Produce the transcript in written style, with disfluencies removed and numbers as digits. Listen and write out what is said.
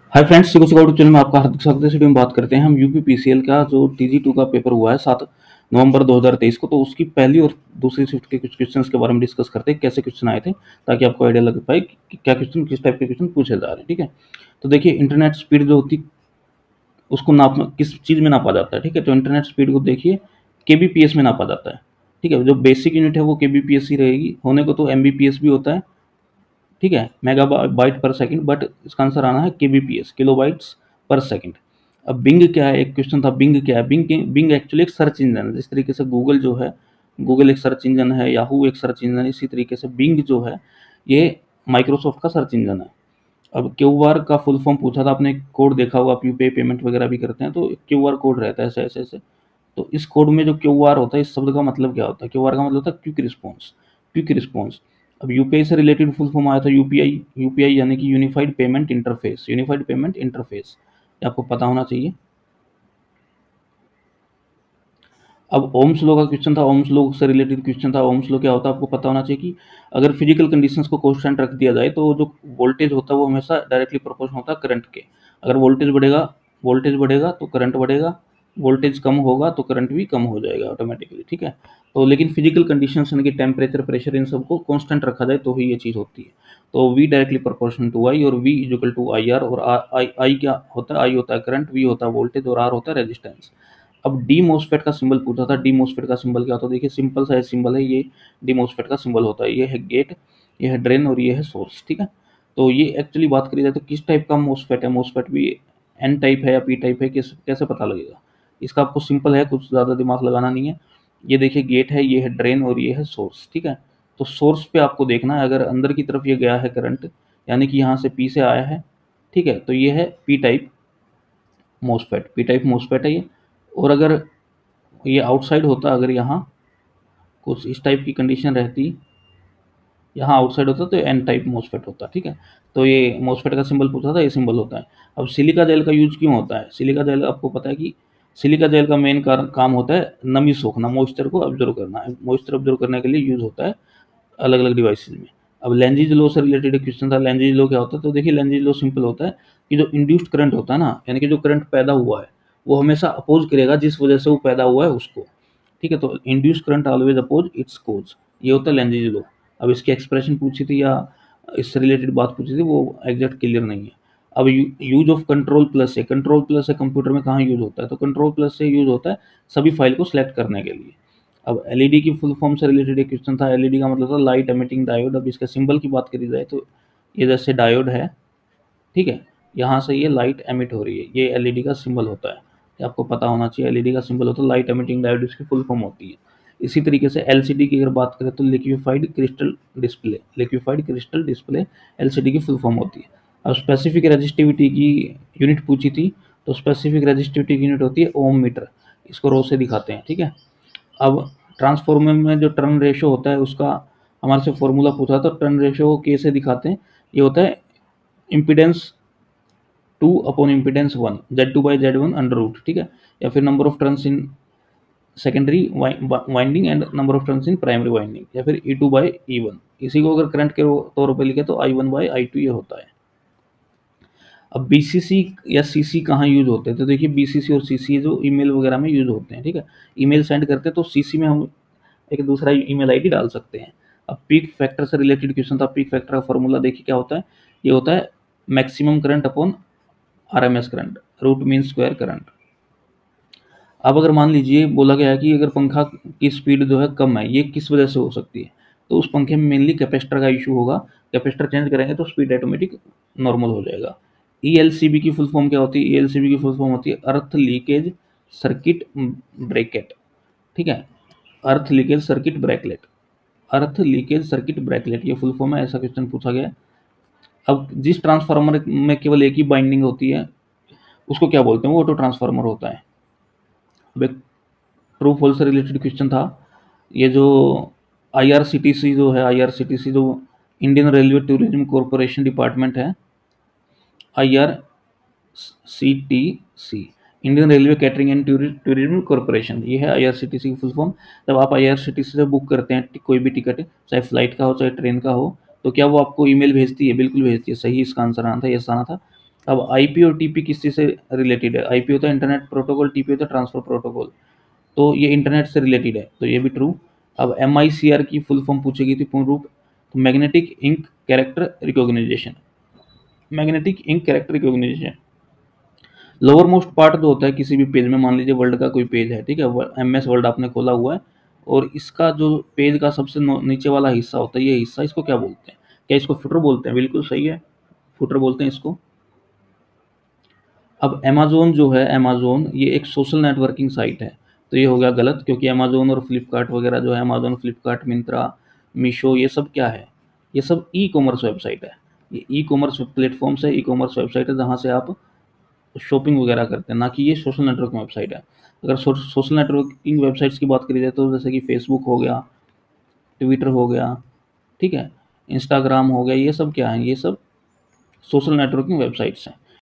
Hi friends, सिको सिको channel में आपका हार्दिक स्वागत है। इस वीडियो में बात करते हैं हम यूपी पीसीएल का जो टीजी2 का पेपर हुआ है 7 नवंबर 2023 को। तो उसकी पहली और दूसरी शिफ्ट के कुछ क्वेश्चंस के बारे में डिस्कस करते हैं, कैसे क्वेश्चन आए थे, ताकि आपको आइडिया लग पाए कि क्या क्वेश्चन, किस टाइप के क्वेश्चन पूछे जा रहे हैं। ठीक है, तो देखिए इंटरनेट स्पीड जो होती उसको नाप किस चीज़ में नापा जाता है। ठीक है, तो इंटरनेट स्पीड को देखिए केबीपीएस में नापा जाता है। ठीक है, जो बेसिक यूनिट है वो केबीपीएस ही रहेगी, होने को तो एमबीपीएस भी होता है। ठीक है, मेगाबाइट पर सेकंड, बट इसका आंसर आना है केबीपीएस, किलोबाइट्स पर सेकंड। अब बिंग क्या है, एक क्वेश्चन था, बिंग क्या है। बिंग एक्चुअली एक सर्च इंजन है। जिस तरीके से गूगल जो है, गूगल एक सर्च इंजन है, याहू एक सर्च इंजन है, इसी तरीके से बिंग जो है ये माइक्रोसॉफ्ट का सर्च इंजन है। अब क्यू आर का फुल फॉर्म पूछा था, आपने कोड देखा होगा, आप यूपीआई पेमेंट वगैरह भी करते हैं तो क्यू आर कोड रहता है ऐसे ऐसे ऐसे। तो इस कोड में जो क्यू आर होता है, इस शब्द का मतलब क्या होता है? क्यू आर का मतलब होता है क्विक रिस्पॉन्स, क्विक रिस्पॉन्स। अब यूपीआई से रिलेटेड फुल फॉर्म आया था यूपीआई, यूपीआई यानी कि unified payment interface, unified payment interface, ये आपको पता होना चाहिए। अब ओम्स लॉ का क्वेश्चन था, ओम्स लॉ से रिलेटेड क्वेश्चन था। ओम्स लॉ क्या होता है आपको पता होना चाहिए कि अगर फिजिकल कंडीशंस को कांस्टेंट रख दिया जाए तो जो वोल्टेज होता है वो हमेशा डायरेक्टली प्रोपोर्शनल होता है करंट के। अगर वोल्टेज बढ़ेगा तो करंट बढ़ेगा, वोल्टेज कम होगा तो करंट भी कम हो जाएगा ऑटोमेटिकली। ठीक है, तो लेकिन फिजिकल कंडीशंस यानी कि टेम्परेचर, प्रेशर, इन सबको कांस्टेंट रखा जाए तो ही ये चीज़ होती है। तो V directly proportional to I, और V equal to I R, और आई क्या होता है? आई होता है करंट, वी होता है वोल्टेज, और आर होता है रेजिस्टेंस। अब डी मोसफेट का सिंबल पूछा था, डी मोसफेट का सिंबल क्या होता है? देखिए सिंपल सा सिंबल है ये, डी मोसफेट का सिंबल होता है, ये है गेट, ये है ड्रेन, और ये है सोर्स। ठीक है, तो ये एक्चुअली बात करी जाए तो किस टाइप का मोसफेट है, मोसफेट भी एन टाइप है या पी टाइप है, कैसे पता लगेगा? इसका आपको सिंपल है, कुछ ज़्यादा दिमाग लगाना नहीं है। ये देखिए गेट है, ये है ड्रेन, और ये है सोर्स। ठीक है, तो सोर्स पे आपको देखना है, अगर अंदर की तरफ ये गया है करंट, यानी कि यहाँ से पी से आया है, ठीक है, तो ये है P type MOSFET, P type MOSFET है ये। और अगर ये आउटसाइड होता, अगर यहाँ कुछ इस टाइप की कंडीशन रहती, यहाँ आउटसाइड होता तो एन टाइप मोसफेट होता। ठीक है, तो ये मोसफेट का सिंबल पूछा था, ये सिंबल होता है। अब सिलिका जेल का यूज क्यों होता है? सिलिका जेल आपको पता है कि सिलिका जेल का मेन काम होता है नमी सोखना, मॉइस्चर को ऑब्जर्व करना है। मॉइस्चर ऑब्जर्व करने के लिए यूज होता है अलग अलग डिवाइसेज में। अब लेंजीज लॉ से रिलेटेड एक क्वेश्चन था, लेंजीज लॉ क्या होता है? तो देखिए लेंजीज लॉ सिंपल होता है कि जो इंड्यूस्ड करंट होता है ना, यानी कि जो करंट पैदा हुआ है वो हमेशा अपोज करेगा जिस वजह से वो पैदा हुआ है उसको। ठीक है, तो induce current always oppose its cause, ये होता है लेंजीज लॉ। अब इसकी एक्सप्रेशन पूछी थी या इससे रिलेटेड बात पूछी थी, वो एग्जैक्ट क्लियर नहीं है। अब यूज ऑफ कंट्रोल प्लस है, कंट्रोल प्लस है कंप्यूटर में कहाँ यूज होता है? तो कंट्रोल प्लस से यूज होता है सभी फाइल को सिलेक्ट करने के लिए। अब एलईडी की फुल फॉर्म से रिलेटेड एक क्वेश्चन था, एलईडी का मतलब था लाइट एमिटिंग डायोड। अब इसके सिंबल की बात करी जाए तो ये जैसे डायोड है, ठीक है, यहाँ से ये लाइट एमिट हो रही है, ये एलईडी का सिंबल होता है, ये आपको पता होना चाहिए। एलईडी का सिंबल होता है लाइट एमिटिंग डायोड, इसकी फुल फॉर्म होती है। इसी तरीके से एलसीडी की अगर बात करें तो liquefied crystal display, liquefied crystal display LCD की फुल फॉर्म होती है। अब स्पेसिफिक रेजिस्टिविटी की यूनिट पूछी थी, तो स्पेसिफिक रेजिस्टिविटी की यूनिट होती है ओम मीटर, इसको रो से दिखाते हैं। ठीक है, अब ट्रांसफॉर्मर में जो टर्न रेशो होता है उसका हमारे से फॉर्मूला पूछा था, टर्न रेशो को कैसे दिखाते हैं? ये होता है impedance 2 upon impedance 1, Z2 by Z1 under root. ठीक है, या फिर number of turns in secondary winding and number of turns in primary winding, या फिर E2 बाई E1। इसी को अगर करंट के तौर पर लिखे तो I1 बाई I2 ये होता है। अब बीसीसी या सीसी कहाँ यूज होते हैं? तो देखिए बीसीसी और सीसी जो ईमेल वगैरह में यूज होते हैं। ठीक है, ईमेल सेंड करते हैं तो सीसी में हम एक दूसरा ईमेल आईडी डाल सकते हैं। अब पीक फैक्टर से रिलेटेड क्वेश्चन था, पीक फैक्टर का फॉर्मूला देखिए क्या होता है? ये होता है maximum current upon RMS current, root mean square current. अब अगर मान लीजिए बोला गया है कि अगर पंखा की स्पीड जो है कम है, ये किस वजह से हो सकती है? तो उस पंखे में मेनली कैपेसिटर का इशू होगा, कैपेसिटर चेंज करेंगे तो स्पीड ऑटोमेटिक नॉर्मल हो जाएगा। ईएलसीबी की फुल फॉर्म क्या होती है? ईएलसीबी की फुल फॉर्म होती है अर्थ लीकेज सर्किट ब्रेकेट। ठीक है, earth leakage circuit breaker, earth leakage circuit breaker, ये फुल फॉर्म है, ऐसा क्वेश्चन पूछा गया है। अब जिस ट्रांसफार्मर में केवल एक ही बाइंडिंग होती है उसको क्या बोलते हैं? वो ऑटो ट्रांसफार्मर होता है। अब एक ट्रू फॉल्स से रिलेटेड क्वेश्चन था, ये जो आईआरसीटीसी जो है, आईआरसीटीसी जो Indian railway tourism corporation department है, IRCTC, Indian railway catering and tourism corporation, ये है आईआरसीटीसी की फुल फॉर्म। जब आप आईआरसीटीसी से बुक करते हैं कोई भी टिकट, चाहे फ्लाइट का हो चाहे ट्रेन का हो, तो क्या वो आपको ईमेल भेजती है? बिल्कुल भेजती है, सही इसका आंसर आना था, यस आना था। अब आईपी और टीपी किस चीज़ से रिलेटेड है? आईपी होता है इंटरनेट प्रोटोकॉल, टीपी होता है ट्रांसफर प्रोटोकॉल, तो ये इंटरनेट से रिलेटेड है, तो ये भी ट्रू। अब एमआईसीआर की फुल फॉर्म पूछी गई थी पूर्ण रूप, तो magnetic ink character recognition. Magnetic ink character recognition lower most part जो होता है किसी भी पेज में, मान लीजिए वर्ल्ड का कोई पेज है, ठीक है, एमएस वर्ल्ड आपने खोला हुआ है, और इसका जो पेज का सबसे नीचे वाला हिस्सा होता है, ये हिस्सा, इसको क्या बोलते हैं? क्या इसको फुटर बोलते हैं? बिल्कुल सही है, फुटर बोलते हैं इसको। अब अमेज़न जो है, अमेज़न ये एक सोशल नेटवर्किंग साइट है, तो ये हो गया गलत, क्योंकि अमेज़न और फ्लिपकार्ट वगैरह जो है, अमेज़न, फ्लिपकार्ट, मिंत्रा, मीशो, ये सब क्या है? ये सब ई कॉमर्स वेबसाइट है। ये ई कॉमर्स प्लेटफॉर्म्स है, ई कॉमर्स वेबसाइट है, जहाँ से आप शॉपिंग वगैरह करते हैं, ना कि ये सोशल नेटवर्किंग वेबसाइट है। अगर सोशल नेटवर्किंग वेबसाइट्स की बात करी जाए तो जैसे कि फेसबुक हो गया, ट्विटर हो गया, ठीक है, इंस्टाग्राम हो गया, ये सब क्या है? ये सब सोशल नेटवर्किंग वेबसाइट्स हैं।